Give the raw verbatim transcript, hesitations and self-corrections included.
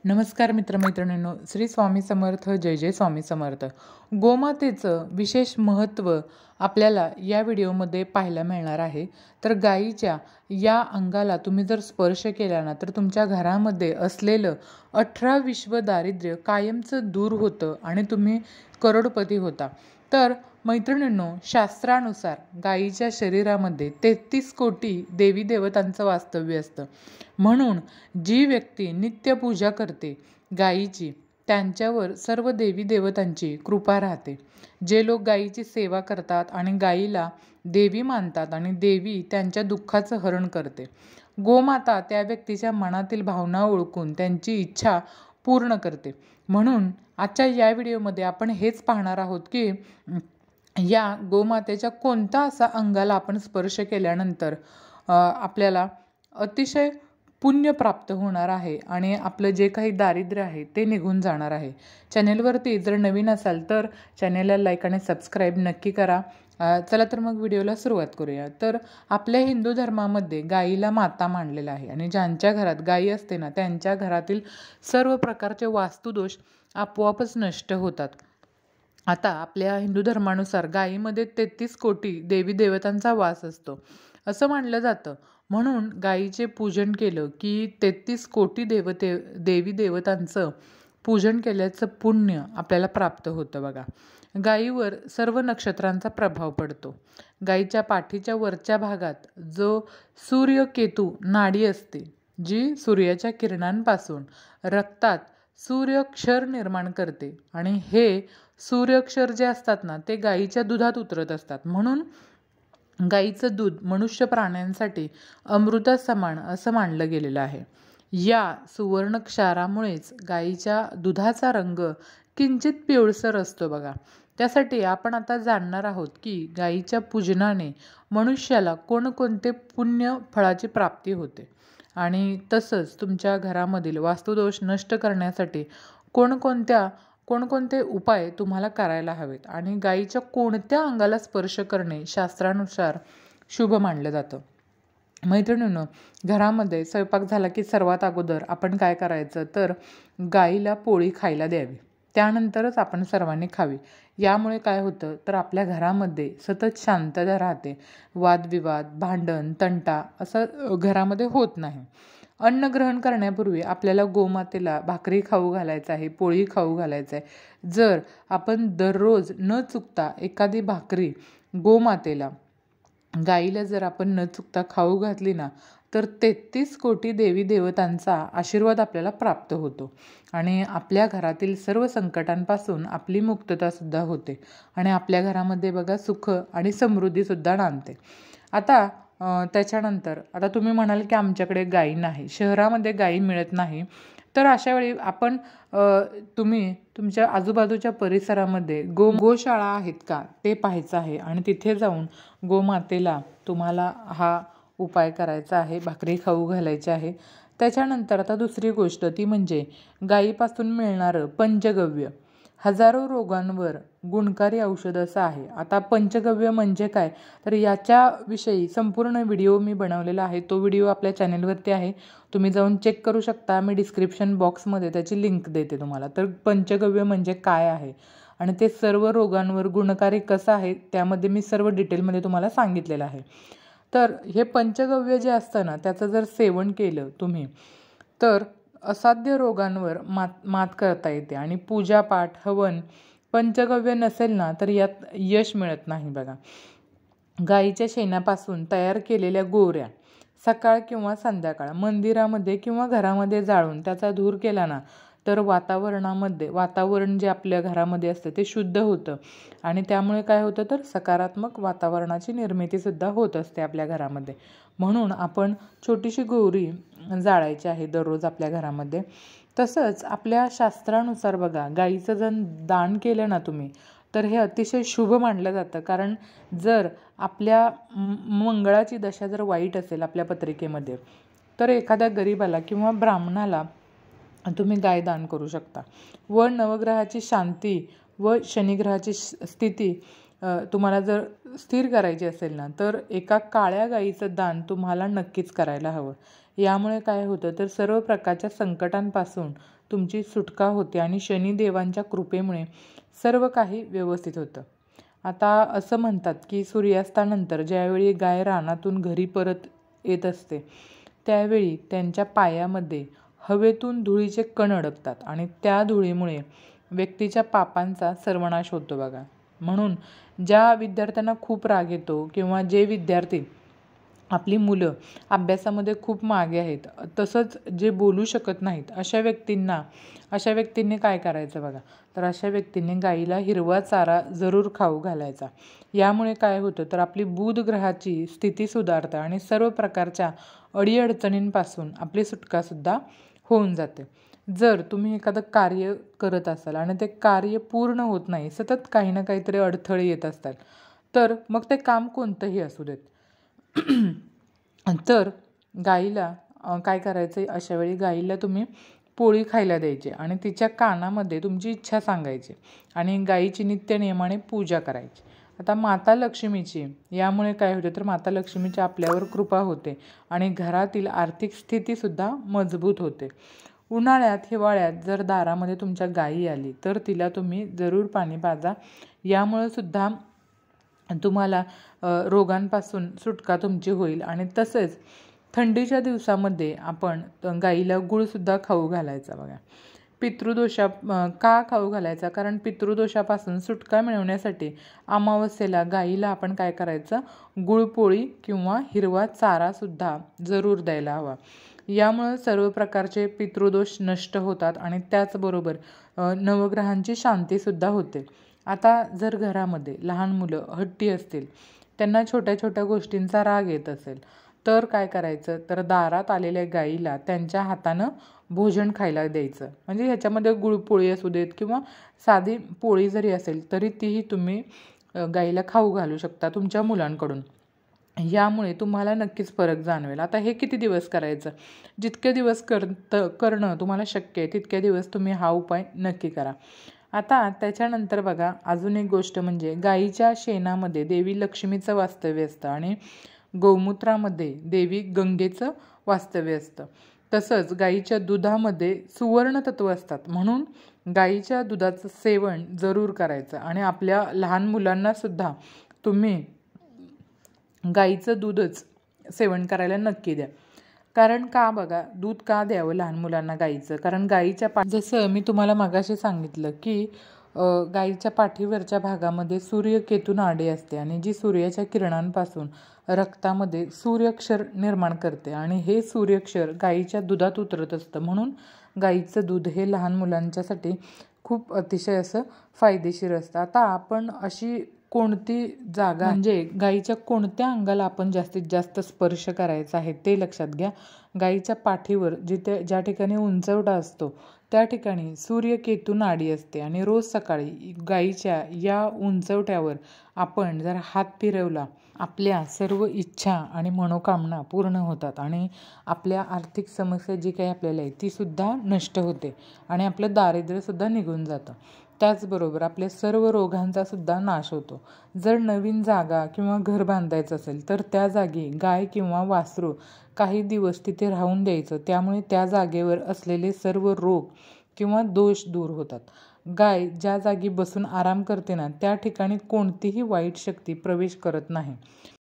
नमस्कार मित्रमैत्रिणींनो, श्री स्वामी समर्थ. जय जय स्वामी समर्थ. गोमातेचं विशेष महत्त्व आपल्याला या व्हिडिओमध्ये पाहायला मिळणार आहे. तर गाईच्या या अंगाला तुम्ही जर स्पर्श केला ना, तर तुमच्या घरामध्ये असलेलं अठरा विश्व दारिद्र्य कायमचं दूर होतं आणि तुम्ही करोडपती होता. तर मैत्रिणींनो, शास्त्रानुसार गाईच्या शरीरामध्ये तेहतीस कोटी देवी देवतांचं वास्तव्य असतं. म्हणून जी व्यक्ती नित्यपूजा करते गाईची, त्यांच्यावर सर्व देवी देवतांची कृपा राहते. जे लोक गाईची सेवा करतात आणि गाईला देवी मानतात आणि देवी त्यांच्या दुःखाचं हरण करते, गोमाता त्या व्यक्तीच्या मनातील भावना ओळखून त्यांची इच्छा पूर्ण करते. म्हणून आजच्या या व्हिडिओमध्ये आपण हेच पाहणार आहोत की या गोमातेच्या कोणत्या असा अंगाला आपण स्पर्श केल्यानंतर आपल्याला अतिशय पुण्य प्राप्त होणार आहे आणि आपलं जे काही दारिद्र्य आहे ते निघून जाणार आहे. चॅनेलवरती जर नवीन असाल तर चॅनेलला लाईक आणि सबस्क्राईब नक्की करा. चला तर मग व्हिडिओला सुरुवात करूया. तर आपल्या हिंदू धर्मामध्ये गाईला माता मानलेलं आहे आणि ज्यांच्या घरात गाई असते ना, त्यांच्या घरातील सर्व प्रकारचे वास्तुदोष आपोआपच नष्ट होतात. आता आपल्या हिंदू धर्मानुसार गाईमध्ये तेहतीस कोटी देवी देवतांचा वास असतो असं मानलं जातं. म्हणून गाईचे पूजन केलं की तेहतीस कोटी देवते देवी देवतांचं पूजन केल्याचं पुण्य आपल्याला प्राप्त होतं. बघा, गाईवर सर्व नक्षत्रांचा प्रभाव पडतो. गाईच्या पाठीच्या वरच्या भागात जो सूर्यकेतू नाडी असते, जी सूर्याच्या किरणांपासून रक्तात सूर्यक्षर निर्माण करते आणि हे सूर्यक्षर जे असतात ना, ते गाईच्या दुधात उतरत असतात. म्हणून गाईचं दूध मनुष्य प्राण्यांसाठी अमृतासमान असं मानलं गेलेलं आहे. या सुवर्ण क्षारामुळेच गाईच्या दुधाचा रंग किंचित पिवळसर असतो. बघा, त्यासाठी आपण आता जाणणार आहोत की गाईच्या पूजनाने मनुष्याला कोणकोणते पुण्य फळाची प्राप्ती होते आणि तसंच तुमच्या घरामधील वास्तुदोष नष्ट करण्यासाठी कोणकोणत्या कोणकोणते उपाय तुम्हाला करायला हवेत आणि गाईच्या कोणत्या अंगाला स्पर्श करणे शास्त्रानुसार शुभ मानलं जातं. मैत्रिणींनो, घरामध्ये स्वयंपाक झाला की सर्वात अगोदर आपण काय करायचं, तर गाईला पोळी खायला द्यावी. त्यानंतरच आपण सर्वांनी खावी. यामुळे काय होतं, तर आपल्या घरामध्ये सतत शांतता राहते. वादविवाद, भांडण, तंटा असं घरामध्ये होत नाही. अन्न ग्रहण करण्यापूर्वी आपल्याला गोमातेला भाकरी खाऊ घालायचं आहे, पोळी खाऊ घालायचं आहे. जर आपण दररोज न चुकता एखादी भाकरी गोमातेला, गाईला जर आपण न चुकता खाऊ घातली ना, तर तेहतीस कोटी देवी देवतांचा आशीर्वाद आपल्याला प्राप्त होतो आणि आपल्या घरातील सर्व संकटांपासून आपली मुक्ततासुद्धा होते आणि आपल्या घरामध्ये बघा सुख आणि समृद्धीसुद्धा नांदते. आता त्याच्यानंतर आता तुम्ही म्हणाल की आमच्याकडे गाई नाही, शहरामध्ये गाई मिळत नाही, तर अशा वेळी आपण तुम्ही तुमच्या आजूबाजूच्या परिसरामध्ये गो गोशाळा आहेत का ते पाहायचं आहे आणि तिथे जाऊन गोमातेला तुम्हाला हा उपाय करायचा आहे, भाकरी खाऊ घालायची आहे. त्याच्यानंतर आता दुसरी गोष्ट ती म्हणजे गाईपासून मिळणारं पंचगव्य हजारो रोगांवर गुणकारी औषध असं आहे. आता पंचगव्य म्हणजे काय, तर याच्याविषयी संपूर्ण व्हिडिओ मी बनवलेला आहे. तो व्हिडिओ आपल्या चॅनेलवरती आहे, तुम्ही जाऊन चेक करू शकता. मी डिस्क्रिप्शन बॉक्समध्ये त्याची लिंक देते तुम्हाला. तर पंचगव्य म्हणजे काय आहे आणि ते सर्व रोगांवर गुणकारी कसं आहे त्यामध्ये मी सर्व डिटेलमध्ये तुम्हाला सांगितलेलं आहे. तर हे पंचगव्य जे असतं ना, त्याचं जर सेवन केलं तुम्ही तर असाध्य रोगांवर मात मात करता येते आणि पूजापाठ, हवन, पंचगव्य नसेल ना तर यात यश मिळत नाही. बघा, गाईच्या शेणापासून तयार केलेल्या गोऱ्या सकाळ किंवा संध्याकाळ मंदिरामध्ये किंवा घरामध्ये जाळून त्याचा धूर केला ना, तर वातावरणामध्ये वातावरण जे आपल्या घरामध्ये असतं ते शुद्ध होतं आणि त्यामुळे काय होतं, तर सकारात्मक वातावरणाची निर्मितीसुद्धा होत असते आपल्या घरामध्ये. म्हणून आपण छोटीशी गौरी जाळायची आहे दररोज आपल्या घरामध्ये. तसंच आपल्या शास्त्रानुसार बघा, गाईचं जर दान केलं ना तुम्ही, तर हे अतिशय शुभ मानलं जातं. कारण जर आपल्या मंगळाची दशा जर वाईट असेल आपल्या पत्रिकेमध्ये, तर एखाद्या गरीबाला किंवा ब्राह्मणाला तुम्ही गाय दान करू शकता. व नवग्रहाची शांती व शनिग्रहाची स्थिती तुम्हाला जर स्थिर करायची असेल ना, तर एका काळ्या गाईचं दान तुम्हाला नक्कीच करायला हवं. यामुळे काय होतं तर सर्व प्रकारच्या संकटांपासून तुमची सुटका होते आणि शनिदेवांच्या कृपेमुळे सर्व काही व्यवस्थित होतं. आता असं म्हणतात की सूर्यास्तानंतर ज्यावेळी गाय रानातून घरी परत येत असते त्यावेळी त्यांच्या पायामध्ये हवेतून धुळीचे कण अडकतात आणि त्या धुळीमुळे व्यक्तीच्या पापांचा सर्वनाश होतो बघा. म्हणून ज्या विद्यार्थ्यांना खूप राग येतो किंवा जे विद्यार्थी आपली मुलं अभ्यासामध्ये खूप मागे आहेत, तसंच जे बोलू शकत नाहीत, अशा व्यक्तींना अशा व्यक्तींनी काय करायचं बघा, तर अशा व्यक्तींनी गाईला हिरवा चारा जरूर खाऊ घालायचा. यामुळे काय होतं तर आपली बुध ग्रहाची स्थिती सुधारते आणि सर्व प्रकारच्या अडीअडचणींपासून आपली सुटकासुद्धा होऊन जाते. जर तुम्ही एखादं कार्य करत असाल आणि ते कार्य पूर्ण होत नाही, सतत काही ना काहीतरी अडथळे येत असतात, तर मग ते काम कोणतंही असू देत, तर गाईला काय करायचं, अशा वेळी गाईला तुम्ही पोळी खायला द्यायची आणि तिच्या कानामध्ये तुमची इच्छा सांगायची आणि गाईची नित्य नियमाने पूजा करायची. आता माता लक्ष्मीची यामुळे काय होते तर माता लक्ष्मीची आपल्यावर कृपा होते आणि घरातील आर्थिक स्थितीसुद्धा मजबूत होते. उन्हाळ्यात हिवाळ्यात जर दारामध्ये तुमच्या गाई आली तर तिला तुम्ही जरूर पाणी पाजा. यामुळे सुद्धा तुम्हाला रोगांपासून सुटका तुमची होईल. आणि तसेच थंडीच्या दिवसामध्ये आपण गाईला गूळसुद्धा खाऊ घालायचा बघा. पितृदोषा का खाऊ घालायचा, कारण पितृदोषापासून सुटका मिळवण्यासाठी अमावस्येला गाईला आपण काय करायचं, गुळपोळी किंवा हिरवा चारासुद्धा जरूर द्यायला हवा. यामुळे सर्व प्रकारचे पितृदोष नष्ट होतात आणि त्याचबरोबर नवग्रहांची शांतीसुद्धा होते. आता जर घरामध्ये लहान मुलं हट्टी असतील, त्यांना छोट्या छोट्या गोष्टींचा राग येत असेल, तर काय करायचं तर दारात आलेल्या गाईला त्यांच्या हातानं भोजन खायला द्यायचं. म्हणजे ह्याच्यामध्ये गुळपोळी असू देत किंवा साधी पोळी जरी असेल तरी तीही तुम्ही गाईला खाऊ घालू शकता तुमच्या मुलांकडून. यामुळे तुम्हाला नक्कीच फरक जाणवेल. आता हे किती दिवस करायचं, जितके दिवस करत करणं तुम्हाला शक्य आहे तितके दिवस तुम्ही हा उपाय नक्की करा. आता त्याच्यानंतर बघा, अजून एक गोष्ट म्हणजे गाईच्या शेणामध्ये देवी लक्ष्मीचं वास्तव्य असतं आणि गौमूत्रामध्ये देवी गंगेचं वास्तव्य असतं. तसंच गाईच्या दुधामध्ये सुवर्ण तत्व असतात, म्हणून गाईच्या दुधाचं सेवन जरूर करायचं. आणि आपल्या लहान मुलांनासुद्धा तुम्ही गाईचं दूधच सेवन करायला नक्की द्या. कारण का बघा, दूध का द्यावं लहान मुलांना गाईचं, कारण गाईच्या पा जसं मी तुम्हाला मगाशी सांगितलं की गाईच्या पाठीवरच्या भागामध्ये सूर्यकेतू नाडी असते आणि जी सूर्याच्या किरणांपासून रक्तामध्ये सूर्यक्षर निर्माण करते आणि हे सूर्यक्षर गाईच्या दुधात उतरत असतं. म्हणून गाईचं दूध हे लहान मुलांच्यासाठी खूप अतिशय असं फायदेशीर असतं. आता आपण अशी कोणती जागा म्हणजे गाईच्या कोणत्या अंगाला आपण जास्तीत जास्त स्पर्श करायचा आहे ते लक्षात घ्या. गाईच्या पाठीवर जिथे ज्या ठिकाणी उंचवटा असतो त्या ठिकाणी सूर्यकेतू नाडी असते आणि रोज सकाळी गाईच्या या उंचवट्यावर आपण जर हात फिरवला, आपल्या सर्व इच्छा आणि मनोकामना पूर्ण होतात आणि आपल्या आर्थिक समस्या जी काही आपल्याला आहे तीसुद्धा नष्ट होते आणि आपलं दारिद्र्यसुद्धा निघून जातं. त्याचबरोबर आपल्या सर्व रोगांचा सुद्धा नाश होतो. जर नवीन जागा किंवा घर बांधायचं असेल तर त्या जागी गाय किंवा वासरू काही दिवस तिथे राहून द्यायचं. त्यामुळे त्या जागेवर असलेले सर्व रोग किंवा दोष दूर होतात. गाय ज्या जागी बसून आराम करते ना, त्या ठिकाणी कोणतीही वाईट शक्ती प्रवेश करत नाही.